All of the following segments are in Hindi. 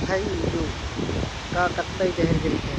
भाई जो का कत्ते जहर गिरी है।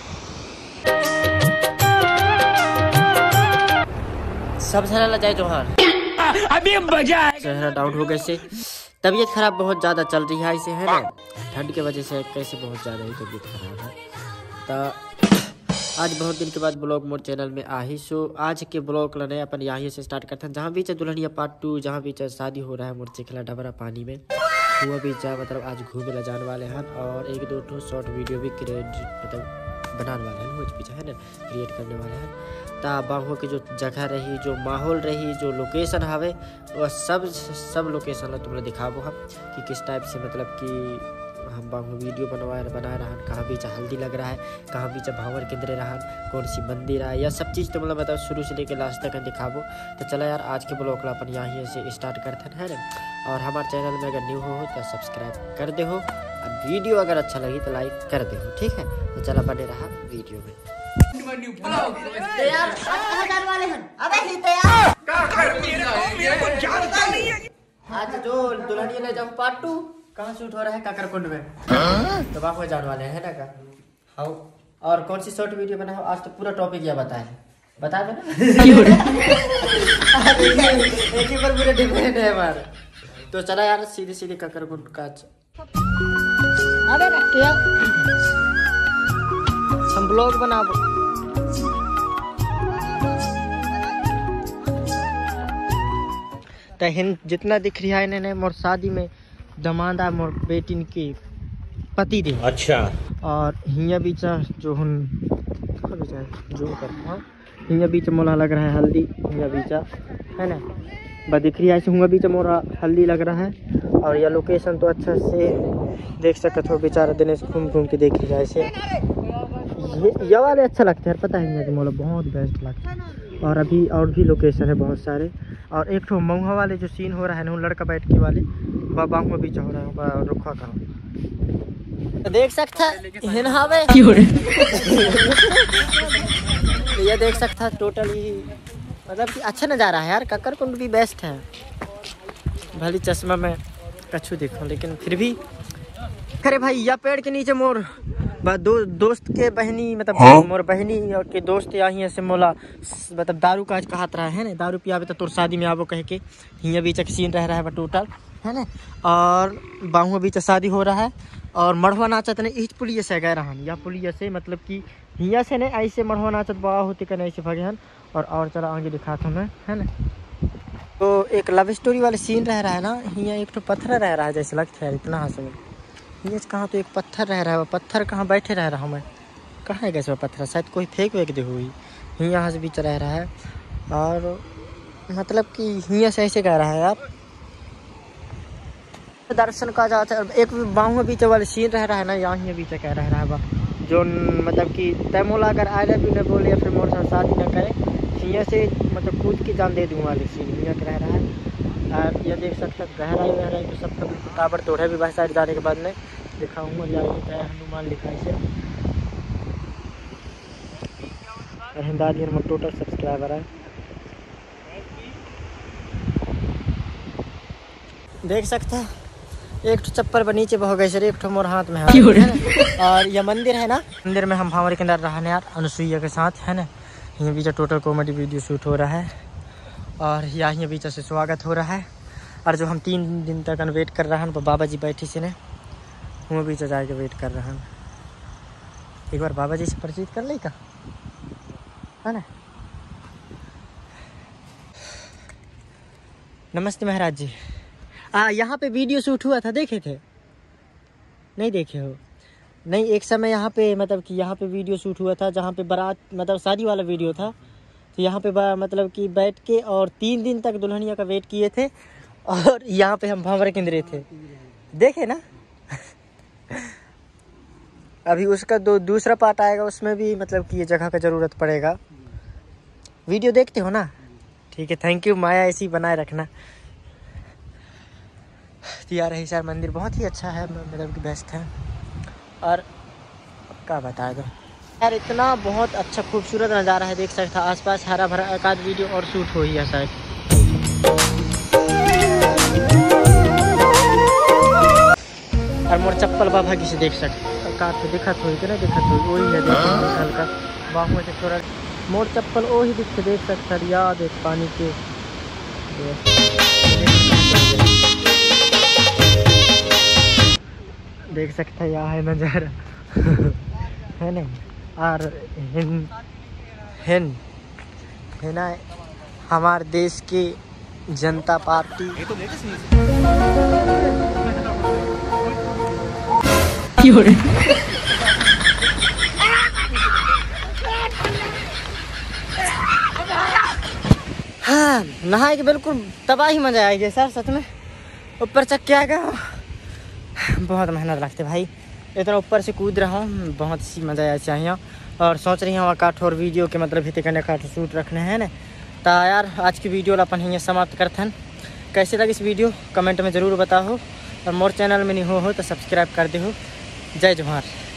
सब चला जाए जोहार अभी मजा आएगा। चेहरा डाउन हो गए से तबीयत खराब बहुत ज़्यादा चल रही है इसे, है ना, ठंड की वजह से कैसे बहुत ज़्यादा ही तबीयत खराब है। तो आज बहुत दिन के बाद ब्लॉग मोर चैनल में आ ही सो आज के ब्लॉग लेने अपन यहाँ से स्टार्ट करते हैं। जहाँ भी चाहे दुल्हनिया पार्ट 2, जहाँ भी चाहे शादी हो रहा है मोर चिखला डबरा पानी में, हुआ भी चाहे मतलब आज घूमे ला जाने वाले हैं और 1-2 शॉर्ट वीडियो भी मतलब बनाने वाले हैं, मुझ पीछे है ना, क्रिएट करने वाले हैं। ता बाहों की जो जगह रही, जो माहौल रही, जो लोकेशन हवे वह सब लोकेशन तुम लोग दिखाबो हम कि किस टाइप से मतलब कि हम बाहू वीडियो बना रहा, कहाँ बीच हल्दी लग रहा है, कहाँ बीच भावर केंद्र रहा, कौन सी मंदिर है, यह सब चीज़ तुम लोग मतलब शुरू से लेकर लास्ट तक दिखाबो। तो चला यार आज के ब्लॉग अपन यहाँ से स्टार्ट करते हैं ना। और हमारे चैनल में अगर न्यू हो तो सब्सक्राइब कर दे हो और वीडियो अगर अच्छा लगी तो लाइक कर दे हो, ठीक है। तो चला बने रहा वीडियो में। आज जो दुल्हनिया ले जाऊँ पार्ट 2 कहाँ शूट हो रहा है, काकरकुंड में, तो वहाँ जाने वाले हैं ना का हाउ। और कौन सी शॉर्ट वीडियो बना हो आज तो पूरा टॉपिक यह बता दे ना एक ही पर पूरे डिपेंड है हमारे। तो चला यार सीधे काकरकुंड का हम ब्लॉग बना तो हिंद जितना दिख रहा है इन्हें मोर शादी में दमादा मोर बेटिन के पति दे। अच्छा। और हिया बीचा जो हुन जो करता हिया बीचा मोला लग रहा है हल्दी, हिया बीचा है ना बदिख रही है, हुआ बीचा मोरा हल्दी लग रहा है। और यह लोकेशन तो अच्छा से देख सकते हो, बेचारा दिन से घूम के देख रही है ऐसे। ये वाले अच्छा लगता है पता है कि मोला बहुत बेस्ट लगता है। और अभी और भी लोकेशन है बहुत सारे। और एक तो मऊहा वाले जो सीन हो रहा है ना, लड़का बैठ के वाले बाबा में बीच हो रहा है रुखा का तो देख सकता ये देख सकता टोटली मतलब कि अच्छा नज़ारा है यार। काकरकुंड भी बेस्ट है, भली चश्मा में कछु देखो लेकिन फिर भी। अरे भाई या पेड़ के नीचे मोर दोस्त के बहनी मतलब मोर बहनी के दोस्त यहाँ से मोला मतलब दारू का कहत रहा है ना, दारू पियाबे तो तोर शादी में आबो कह के हिया बीच सीन रह रहा है टोटल है ना। और बाहू बीच शादी हो रहा है और मढ़वा नाचत ने इस पुलिया से गए रहन, या पुलिया से मतलब कि हिया से नहीं ऐसे मढ़वा नाचत बा होते कने ऐसे भगे हन। और चला आगे दिखाता हूँ मैं है ना। तो एक लव स्टोरी वाले सीन रह रहा है ना, हिया एक तो पत्थर रह रहा है जैसे लगता है इतना हंस में। ये कहाँ तो एक पत्थर रह रहा है, पत्थर कहाँ बैठे रह रहा हूँ मैं, कहाँ है कैसे पत्थर, शायद कोई फेंक वेक दे हुई यहाँ से बीच रह रहा है। और मतलब कि हिया से ऐसे कह रहा है यार दर्शन का जाता है। एक बाहू बीच वाले सीन रह रहा है ना, यहाँ बीच कह रहा है जो मतलब कि तैमोला अगर आए भी न बोले या फिर मोर साथ शादी न करे, हिया से मतलब कूद की जान दे दूँ वाले सीन हिया कह रहा है। और यह देख सकते गहराई तो सब ताबड़ तोड़ है भी भाई साइड जाने के बाद में दिखाऊंगा जय हनुमान लिखा इसे। हिंदादी में टोटल सब्सक्राइबर है देख सकते एक तो चप्पल पर नीचे बह गए सर, एक तो मोर हाथ में है। और यह मंदिर है ना, मंदिर में हम भावर के अंदर रहने यार अनुसुईया के साथ है ना। ये बीच टोटल कॉमेडी वीडियो शूट हो रहा है और यहाँ बीच से स्वागत हो रहा है। और जो हम 3 दिन तक वेट कर रहे हैं बाबा जी बैठे से ने वो बीच जाके वेट कर रहे हैं। एक बार बाबा जी से परिचित कर ले का है ना। नमस्ते महाराज जी। यहाँ पे वीडियो शूट हुआ था, देखे थे नहीं देखे हो? नहीं, एक समय यहाँ पे मतलब कि यहाँ पे वीडियो शूट हुआ था जहाँ पे बारात मतलब शादी वाला वीडियो था। तो यहाँ पे मतलब कि बैठ के और 3 दिन तक दुल्हनिया का वेट किए थे और यहाँ पे हम भावर केंद्रे थे, देखे ना। अभी उसका दूसरा पार्ट आएगा, उसमें भी मतलब कि ये जगह का ज़रूरत पड़ेगा। वीडियो देखते हो ना, ठीक है, थैंक यू। माया ऐसी बनाए रखना। यार हिसार मंदिर बहुत ही अच्छा है, मतलब कि बेस्ट है। और क्या बता दो यार, इतना बहुत अच्छा खूबसूरत नज़ारा है, देख सकता आसपास हरा भरा। एक आध वीडियो और शूट हो ही है शायद। और मोर चप्पल बाबा किसी देख सकते का दिखत हो कि नहीं दिखत हो वही है हल्का बाहू से थोड़ा मोर चप्पल वही दिखते देख सकते याद है पानी के देख सकते हैं यहाँ है नज़ारा है नहीं और है ना हमारे देश की जनता पार्टी हाँ नहाए के बिल्कुल तबाही मजा आएगी सर सच में ऊपर चक के आ गया बहुत मेहनत लगती भाई इतना ऊपर से कूद रहा हूँ बहुत सी मज़ा आया चाहिए और सोच रही हूँ काठोर वीडियो के मतलब हिते करने काठ शूट रखने हैं ना तो यार आज की वीडियो अपन यहाँ समाप्त करते हैं कैसे लगी इस वीडियो कमेंट में ज़रूर बताओ और मोर चैनल में नहीं हो तो सब्सक्राइब कर दे हो जय जोहार।